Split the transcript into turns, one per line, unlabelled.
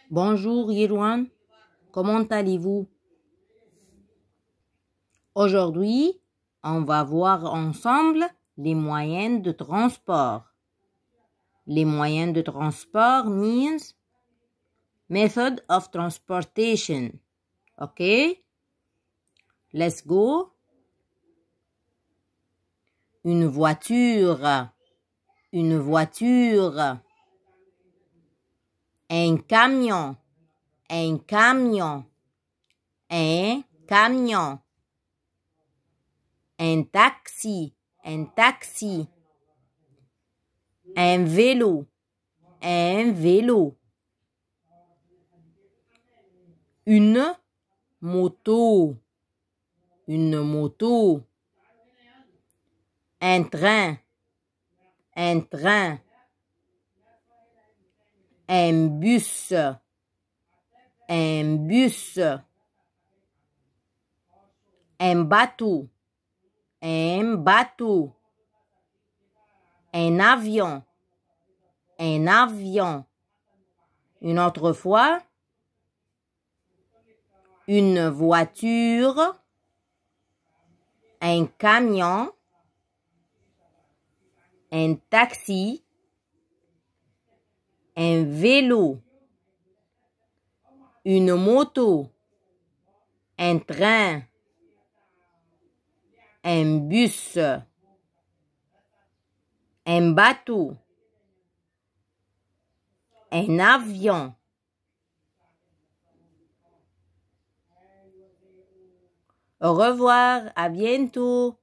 Bonjour Yirwan, comment allez-vous? Aujourd'hui, on va voir ensemble les moyens de transport. Les moyens de transport means method of transportation. Okay? Let's go. Une voiture. Une voiture. Un camion. Un camion. Un camion. Un taxi. Un taxi. Un vélo. Un vélo. Une moto. Une moto. Un train. Un train. Un bus. Un bus. Un bateau. Un bateau. Un avion. Un avion. Une autre fois. Une voiture. Un camion. Un taxi. Un vélo. Une moto. Un train. Un bus. Un bateau. Un avion. Au revoir, à bientôt.